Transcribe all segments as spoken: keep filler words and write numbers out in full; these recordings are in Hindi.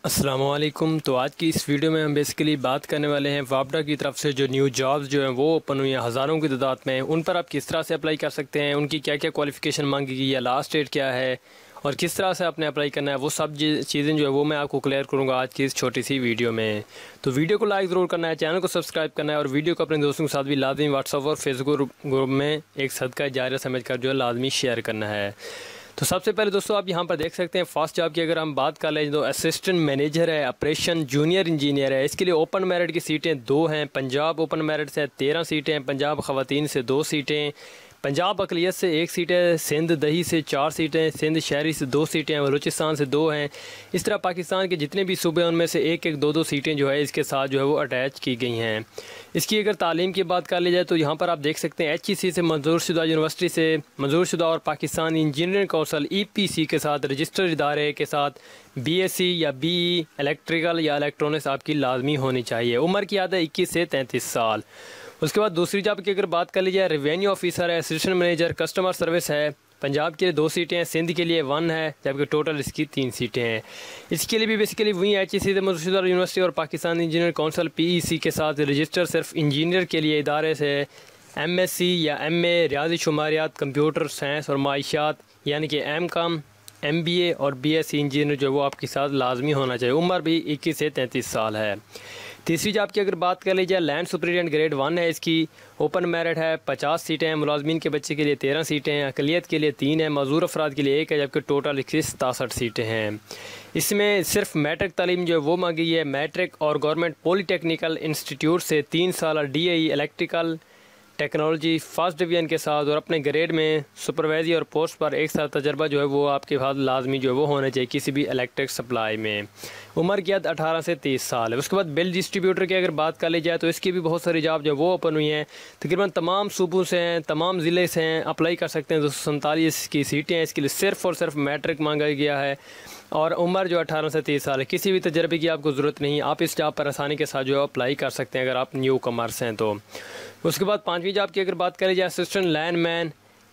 अस्सलामुअलैकुम। तो आज की इस वीडियो में हम बेसिकली बात करने वाले हैं वापडा की तरफ से जो न्यू जॉब्स जो हैं वो ओपन हुई हैं हज़ारों की तादाद में, उन पर आप किस तरह से अप्लाई कर सकते हैं, उनकी क्या क्या क्वालिफ़िकेशन मांगी गई है, लास्ट डेट क्या है और किस तरह से आपने अप्लाई करना है, वो सब चीज़ें जो है वो मैं आपको क्लियर करूँगा आज की इस छोटी सी वीडियो में। तो वीडियो को लाइक ज़रूर करना है, चैनल को सब्सक्राइब करना है और वीडियो को अपने दोस्तों के साथ भी लाजमी व्हाट्सअप और फेसबुक ग्रुप में एक सदका जारिया समझ कर जो है लाजमी शेयर करना है। तो सबसे पहले दोस्तों आप यहाँ पर देख सकते हैं फर्स्ट जॉब की अगर हम बात कर लें तो असिस्टेंट मैनेजर है, ऑपरेशन जूनियर इंजीनियर है। इसके लिए ओपन मेरिट की सीटें दो हैं। पंजाब ओपन मेरिट से तेरह सीटें, पंजाब ख़वातीन से दो सीटें, पंजाब अकलियत से एक सीट है, सिंध दही से चार सीटें, सिंध शहरी से दो सीटें, बलूचिस्तान से दो हैं। इस तरह पाकिस्तान के जितने भी सूबे हैं उनमें से एक एक दो दो सीटें जो है इसके साथ जो है वो अटैच की गई हैं। इसकी अगर तालीम की बात कर ली जाए तो यहाँ पर आप देख सकते हैं एच ई सी से मंजूर शुदा यूनिवर्सिटी से मंजूर शुदा और Pakistan engineering council E P C के साथ रजिस्टर्ड इदारे के साथ बी एस सी या बी ई इलेक्ट्रिकल या इलेक्ट्रॉनिक्स आपकी लाजमी होनी चाहिए। उम्र की आदत इक्कीस से तैंतीस साल। उसके बाद दूसरी जॉब की अगर बात कर ली जाए रेवेन्यू ऑफिसर है, असिस्टेंट मैनेजर कस्टमर सर्विस है। पंजाब के लिए दो सीटें हैं, सिंध के लिए वन है, जबकि टोटल इसकी तीन सीटें हैं। इसके लिए भी बेसिकली वही एच ई सी मौजूदा यूनिवर्सिटी और Pakistan engineer council P E C के साथ रजिस्टर सिर्फ इंजीनियर के लिए इदारे से एम एस सी या एम ए रियाजी शुमारियात कंप्यूटर साइंस और माइशात यानी कि M com M B A और बी एस सी इंजीनियर जो वो आपके साथ लाजमी होना चाहिए। उम्र भी इक्कीस से तैंतीस साल है। तीसरी जॉब की अगर बात कर ली जाए लैंड सुपरिटेंडेंट ग्रेड वन है, इसकी ओपन मेरिट है, पचास सीटें हैं, मुलाजमीन के बच्चे के लिए तेरह सीटें हैं, अकलियत के लिए तीन है, मजदूर अफराद के लिए एक है, जबकि टोटल इक्कीस सतासठ सीटें हैं। इसमें सिर्फ मैट्रिक तालीम जो है वो मांगी है, मैट्रिक और गवर्नमेंट पॉलीटेक्निकल इंस्टीट्यूट से तीन साल D A E electrical technology first division के साथ और अपने ग्रेड में सुपरवाइजरी और पोस्ट पर एक साल तजर्बा जो है वो आपके पास लाजमी जो है वो होना चाहिए किसी भी इलेक्ट्रिक सप्लाई में। उम्र की हद अठारह से तीस साल है। उसके बाद बिल डिस्ट्रीब्यूटर की अगर बात कर ली जाए तो इसकी भी बहुत सारी जॉब जो है वो ओपन हुई हैं। तकरीबन तमाम सूबों से हैं, तमाम ज़िले से हैं, अप्लाई कर सकते हैं। दो सौ सैंतालीस की सीटें हैं। इसके लिए सिर्फ और सिर्फ मैट्रिक मांगा गया है और उम्र जो अठारह से तीस साल है। किसी भी तजर्बे की आपको ज़रूरत नहीं, आप इस जॉब पर आसानी के साथ जो है अप्लाई कर सकते हैं अगर आप न्यू कमर्स हैं तो। उसके बाद पाँचवीं जॉब की अगर बात करें जाए assistant landman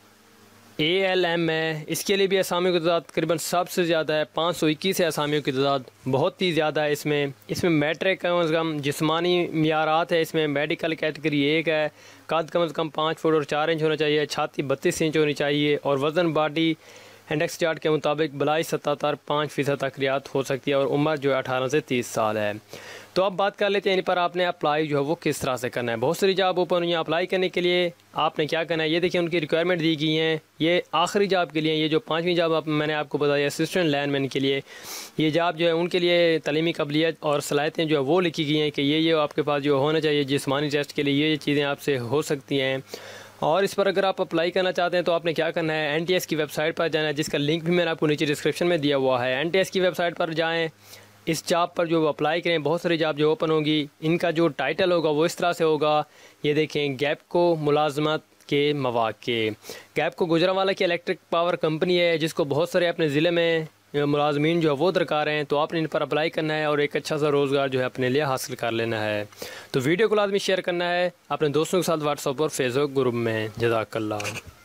A L M है। इसके लिए भी असामियों की तादाद तकरीबन सबसे ज़्यादा है, पाँच सौ इक्कीस है असामियों की तादाद, बहुत ही ज़्यादा है। इसमें इसमें मैट्रिक कम अज़ कम जिस्मानी मियारात है, इसमें मेडिकल कैटेगरी एक है, कद कम अज़ कम पाँच फुट और चार इंच होना चाहिए, छाती बत्तीस इंच होनी चाहिए और वज़न बॉडी इंडेक्स चार्ट के मुताबिक बलाई सतहत्तर पाँच फ़ीसद तक रियायत हो सकती है और उम्र जो है अठारह से तीस साल है। तो अब बात कर लेते हैं इन पर आपने अप्लाई जो है वो किस तरह से करना है। बहुत सारी जॉब ओपन हुई हैं, अप्लाई करने के लिए आपने क्या करना है ये देखिए उनकी रिक्वायरमेंट दी गई हैं। ये आखिरी जॉब के लिए, ये जो पाँचवीं जॉब आप मैंने आपको बताया असिस्टेंट लैंडमैन के लिए, ये जॉब जो है उनके लिए तलीमी काबिलियत और सलाहियतें जो है वो लिखी गई हैं कि ये ये आपके पास जो होना चाहिए। जिस्मानी टेस्ट के लिए ये चीज़ें आपसे हो सकती हैं और इस पर अगर आप अप्लाई करना चाहते हैं तो आपने क्या करना है एन टी एस की वेबसाइट पर जाना है, जिसका लिंक भी मैंने आपको नीचे डिस्क्रिप्शन में दिया हुआ है। एन टी एस की वेबसाइट पर जाएं, इस जॉब पर जो अप्लाई करें। बहुत सारी जॉब जो ओपन होगी, इनका जो टाइटल होगा वो इस तरह से होगा। ये देखें, गैप को मुलाजमत के मौक़े। गैप को गुजरांवाला की इलेक्ट्रिक पावर कंपनी है जिसको बहुत सारे अपने ज़िले में मुलाजमीन जो है वो दरकार हैं, तो आपने इन पर अप्लाई करना है और एक अच्छा सा रोज़गार जो है अपने लिए हासिल कर लेना है। तो वीडियो को लाजमी शेयर करना है अपने दोस्तों के साथ व्हाट्सएप और फेसबुक ग्रुप में। जज़ाकल्लाह।